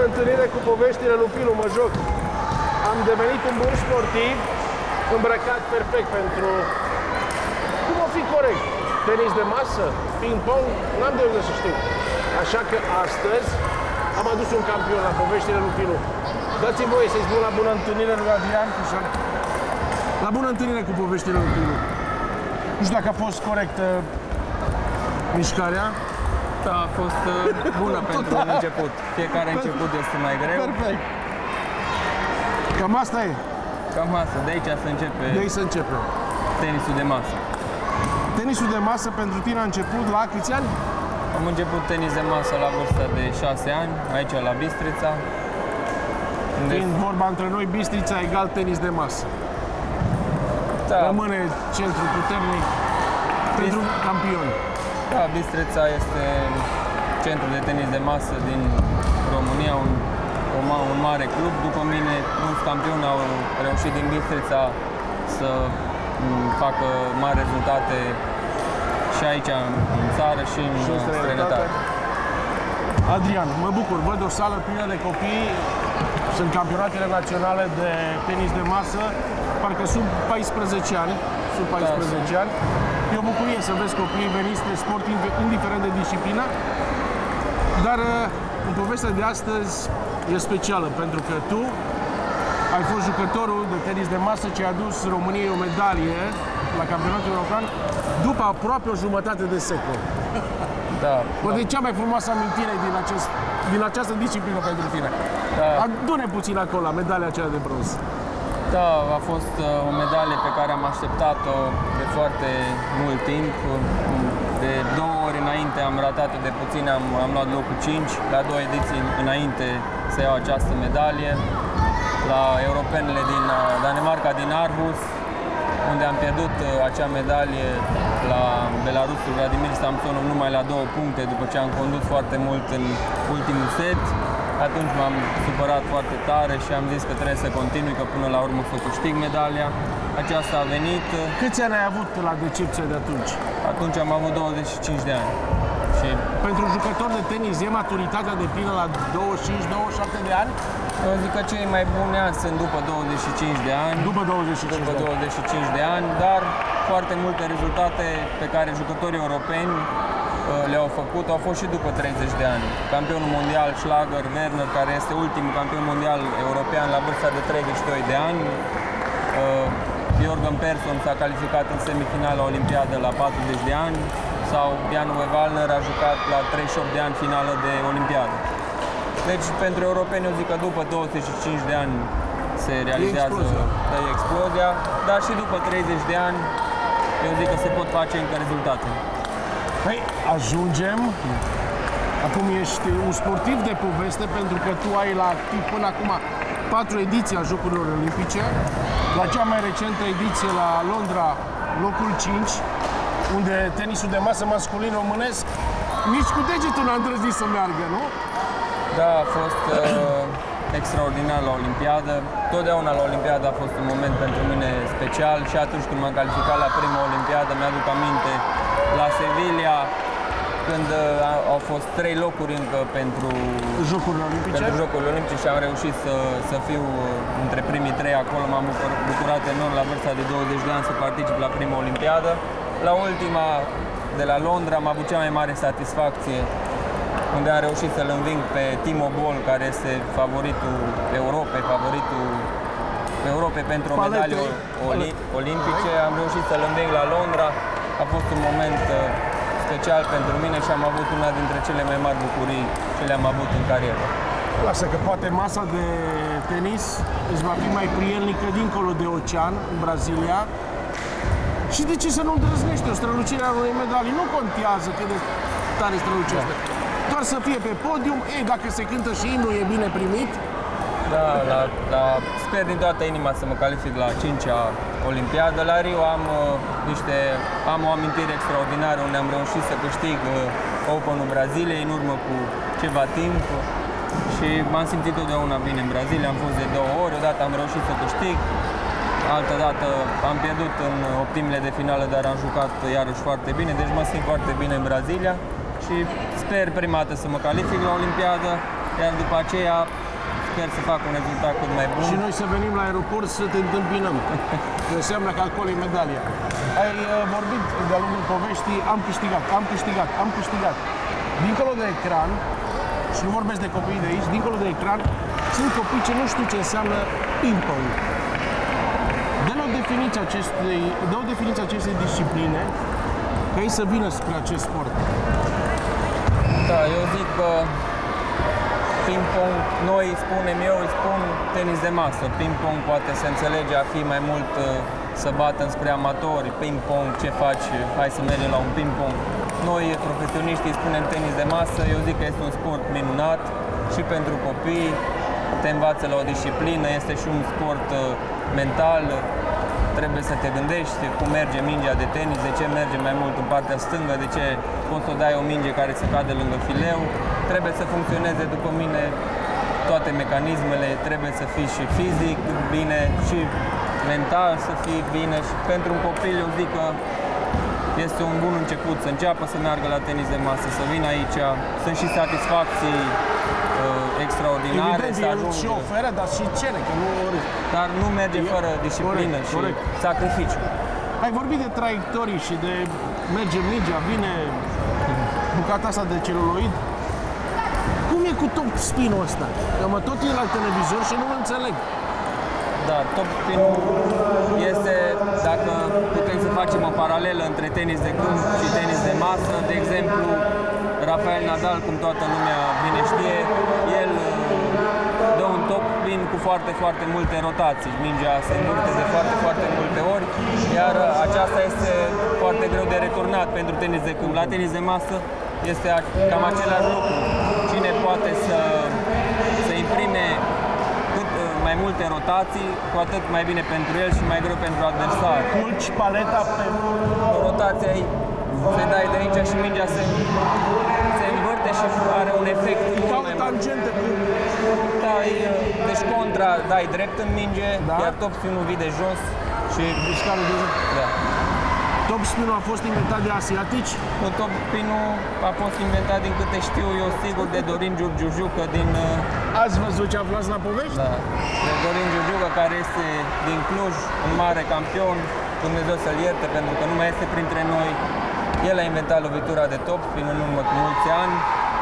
bună întâlnire cu poveștile lui Pilu, mă joc. Am devenit un bun sportiv, îmbrăcat perfect pentru... Cum o fi corect? Tenis de masă? Ping-pong? N-am de unde să știu. Așa că astăzi am adus un campion la poveștile lui Pilu. Dați-mi voie să-i spun la bună întâlnire lui Adrian Cușan. La bună întâlnire cu poveștile lui Pilu. Nu știu dacă a fost corectă mișcarea. Da, a fost bună pentru un început. Fiecare început este mai greu. Perfect. Cam asta e. Cam asta. De aici se începe. De aici se începe. Tenisul de masă. Tenisul de masă pentru tine a început la câți ani? Am început tenis de masă la vârsta de 6 ani, aici la Bistrița. Fiind vorba între noi, Bistrița egal tenis de masă. Da. Rămâne centru puternic pentru campioni. Da, Bistrița este centru de tenis de masă din România, un mare club. După mine, mulți campioni au reușit din Bistrița să facă mari rezultate și aici în țară și în străinătate. Adrian, mă bucur, văd o sală plină de copii. Sunt campionatele naționale de tenis de masă, parcă sub 14 ani. Sub 14 ani. E o bucurie să vezi copiii veniți spre sport, indiferent de disciplină. Dar în povestea de astăzi e specială, pentru că tu ai fost jucătorul de tenis de masă ce a adus României o medalie la campionatul european după aproape o jumătate de secol. Da. Poate cea mai frumoasă amintire din această disciplină pentru tine. Da. Adu-ne puțin acolo la medalia aceea de bronz. Da, a fost o medalie pe care am așteptat-o de foarte mult timp. De 2 ori înainte am ratat-o de puțin, am luat locul 5, la 2 ediții înainte să iau această medalie. La europenele din Danemarca, din Aarhus, unde am pierdut acea medalie la belarusul Vladimir Samsonov numai la 2 puncte, după ce am condus foarte mult în ultimul set. Atunci m-am supărat foarte tare și am zis că trebuie să continui, că până la urmă să câștig medalia. Aceasta a venit. Câți ani ai avut la decepție de atunci? Atunci am avut 25 de ani. Și pentru jucător de tenis e maturitatea de plină la 25-27 de ani? Eu zic că cei mai buni ani sunt după 25 de ani. După 25 de ani, dar foarte multe rezultate pe care jucătorii europeni le-au făcut au fost și după 30 de ani. Campionul mondial Schlager, Werner, care este ultimul campion mondial european la vârsta de 32 de ani. Jürgen Persson s-a calificat în semifinala olimpiadă la 40 de ani. Sau Jan-Uwe Wallner a jucat la 38 de ani finală de olimpiadă. Deci pentru europeni eu zic că după 25 de ani se realizează explozia, dar și după 30 de ani eu zic că se pot face încă rezultate. Păi, ajungem. Acum ești un sportiv de poveste pentru că tu ai la activ până acum 4 ediții a Jocurilor Olimpice. La cea mai recentă ediție la Londra, locul 5, unde tenisul de masă masculin românesc nici cu degetul n-a îndrăznit să meargă, nu? Da, a fost extraordinar la Olimpiadă. Totdeauna la Olimpiadă a fost un moment pentru mine special și atunci când m-am calificat la prima Olimpiadă, mi-aduc aminte la Sevilla, când au fost 3 locuri încă pentru Jocurile Olimpice și am reușit să fiu între primii 3 acolo. M-am bucurat enorm la vârsta de 20 de ani să particip la prima Olimpiadă. La ultima de la Londra am avut cea mai mare satisfacție, unde am reușit să-l înving pe Timo Boll, care este favoritul Europei pentru o medalie olimpice. Am reușit să-l înving la Londra. A fost un moment special pentru mine și am avut una dintre cele mai mari bucurii ce le-am avut în carieră. Lasă că poate masa de tenis îți va fi mai prielnică dincolo de ocean, în Brazilia. Și de ce să nu îndrăznești o strălucire a unei medalii? Nu contează cât de tare strălucește. Doar să fie pe podium. Ei, dacă se cântă și imnul, e bine primit. Da, sper din toată inima să mă calific la 5-a Olimpiadă. La Rio am o amintire extraordinară unde am reușit să câștig Openul Braziliei în urmă cu ceva timp. Și m-am simțit totdeauna bine în Brazilia. Am fost de 2 ori, odată am reușit să câștig. Altă dată am pierdut în optimile de finală, dar am jucat iarăși foarte bine, deci mă simt foarte bine în Brazilia și sper prima dată să mă calific la Olimpiadă, iar după aceea sper să fac un rezultat cât mai bun. Și noi să venim la aeroport să te întâmpinăm. Înseamnă că acolo e medalia. Ai vorbit de-a lungul poveștii, am câștigat. Dincolo de ecran, și nu vorbesc de copiii de aici, dincolo de ecran, sunt copii ce nu știu ce înseamnă ping-pong. Dă-le o definiție acestei discipline, ca ei să vină spre acest sport. Da, eu zic că ping-pong, noi spunem, eu îi spun tenis de masă. Ping-pong poate se înțelege a fi mai mult să bată spre amatori. Ping-pong, ce faci? Hai să mergem la un ping-pong. Noi, profesioniștii, spunem tenis de masă. Eu zic că este un sport minunat și pentru copii. Te învață la o disciplină, este și un sport mental. Trebuie să te gândești cum merge mingea de tenis, de ce merge mai mult în partea stângă, de ce poți să dai o minge care să cadă lângă fileu. Trebuie să funcționeze, după mine, toate mecanismele, trebuie să fii și fizic bine, și mental să fii bine. Și pentru un copil, eu zic că este un bun început să înceapă să meargă la tenis de masă, să vină aici. Sunt și satisfacții extraordinare. Evident, el și oferă, dar și cere, că nu ori. Dar nu merge fără disciplină și sacrificiu. Ai vorbit de traiectorii și de merge mingea, vine bucata asta de celuloid. Cum e cu top spin-ul ăsta? Că mă tot e la televizor și nu-l înțeleg. Da, top spin-ul este, dacă putem să facem o paralelă între tenis de câmp și tenis de masă, de exemplu, Rafael Nadal, cum toată lumea bine știe, el dă un top spin cu foarte multe rotații. Mingea se învârte de foarte multe ori, iar aceasta este foarte greu de returnat pentru tenis de câmp. La tenis de masă este cam același lucru. Cine poate să imprime cât mai multe rotații, cu atât mai bine pentru el și mai greu pentru adversar. Culci paleta pe rotația, se dai de aici și mingea se învârte și are un efect. Ca o tangentă. Deci contra, dai drept în minge, da? Iar top spin-ul vii de jos și mișcare de jos. Da. Top spin-ul a fost inventat de asiatici? Top spin-ul a fost inventat, din câte știu eu, sigur, de Dorin Giurgiujucă din... Ați văzut ce aflați la povești? Da. De Dorin Giurgiucă, care este din Cluj, un mare campion. Dumnezeu să-l ierte, pentru că nu mai este printre noi. El a inventat lovitura de top spin în urmă cu mulți ani.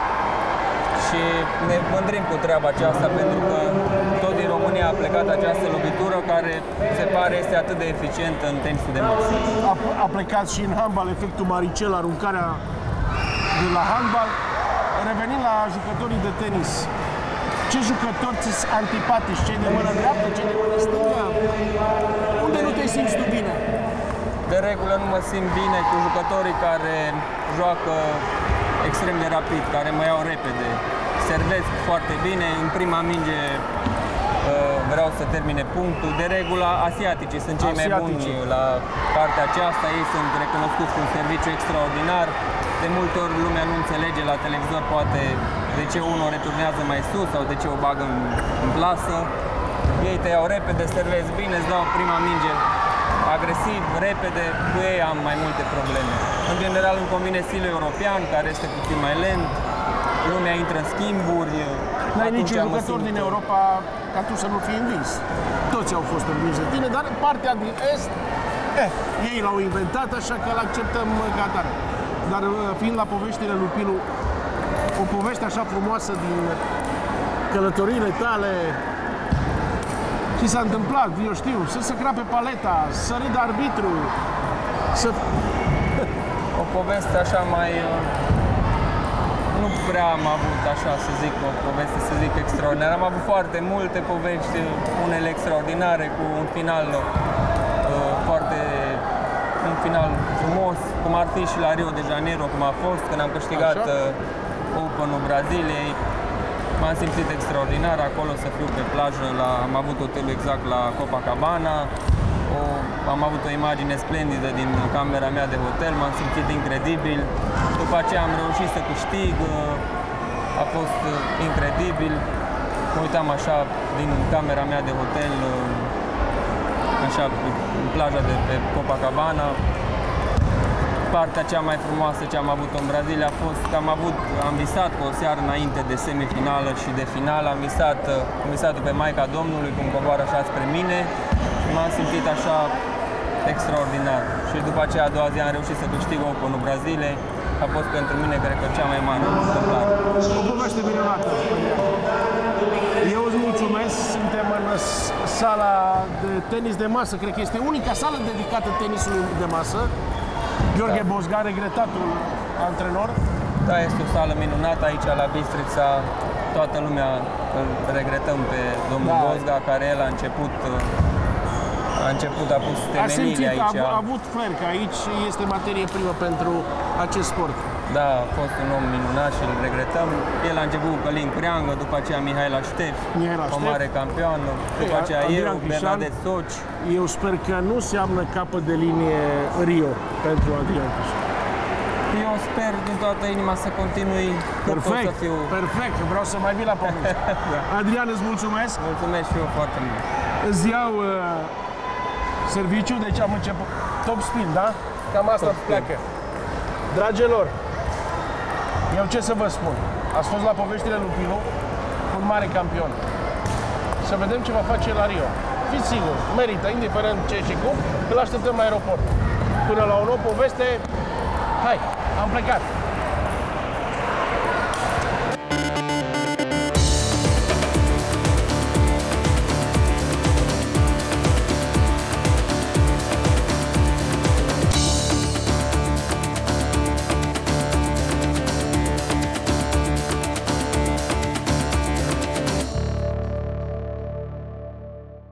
Și ne mândrim cu treaba aceasta, pentru că tot din România a plecat această lovitură, care se pare este atât de eficientă în tenisul de masă. A plecat și în handbal efectul Maricel, aruncarea de la handbal. Revenind la jucătorii de tenis, ce jucători ți-s antipatici? Cei de mână dreaptă, cei de mână stângă? Unde nu te simți tu bine? De regulă nu mă simt bine cu jucătorii care joacă extrem de rapid, care mă iau repede. Servesc foarte bine, în prima minge vreau să termine punctul. De regulă, asiaticii sunt cei mai buni la partea aceasta. Ei sunt recunoscuți cu un serviciu extraordinar. De multe ori lumea nu înțelege la televizor poate de ce unul returnează mai sus sau de ce o bagă în plasă. Ei te iau repede, servezi bine, îți dau prima minge agresiv, repede, cu ei am mai multe probleme. În general îmi convine stilul european, care este puțin mai lent, lumea intră în schimburi. N-ai niciun jucător din Europa ca tu să nu fii învins. Toți au fost învinși de tine, dar partea din Est, ei l-au inventat, așa că îl acceptăm ca atare. Dar fiind la poveștile lui Pinu, o poveste așa frumoasă din călătoriile tale, și s-a întâmplat, eu știu, să se crape paleta, să râdă arbitru, să... O poveste așa mai... Nu prea am avut, așa să zic, o poveste, să zic, extraordinară. Am avut foarte multe povești, unele extraordinare, cu un final un final frumos, cum ar fi și la Rio de Janeiro, cum a fost, când am câștigat Open-ul Braziliei. M-am simțit extraordinar acolo, să fiu pe plajă, am avut hotelul exact la Copacabana, am avut o imagine splendidă din camera mea de hotel, m-am simțit incredibil. După aceea am reușit să câștig, a fost incredibil. Mă uitam așa din camera mea de hotel, așa, în plaja de pe Copacabana. partea cea mai frumoasă ce am avut în Brazilia a fost că am visat cu o seară înainte de semifinală și de finală. Am visat-o pe Maica Domnului, cum coboară așa spre mine și m-am simțit așa extraordinar. Și după aceea, a doua zi, am reușit să câștig Openul Braziliei. A fost pentru mine, cred că, cea mai mare întâmplare. O poveste minunată. Eu îți mulțumesc, suntem în sala de tenis de masă, cred că este unica sală dedicată tenisului de masă. Gheorghe Bozga, regretatul antrenor. Da, este o sală minunată aici la Bistrița. Toată lumea îl regretăm pe domnul Bozga, care el a pus temelile aici. A avut flair că aici este materie primă pentru acest sport. Da, a fost un om minunat și îl regretăm. El a început cu Călin Cureangă, după aceea Mihaela Ștef, o mare campioană, după aceea eu, Bernadette Soci. Eu sper că nu seamnă capăt de linie Rio pentru Adrian Chișan. Eu sper din toată inima să continui cât pot să fiu. Perfect, vreau să mai vin la poveste. Adrian, îți mulțumesc. Mulțumesc și eu foarte mult. Îți iau serviciu, deci am început top spin, da? Cam asta pleacă. Dragilor, eu ce să vă spun? Ați fost la poveștile lui Pinu, un mare campion. Să vedem ce va face la Rio. Fiți siguri, merită, indiferent ce și cum, îl așteptăm la aeroport. Până la o nouă poveste, hai, am plecat!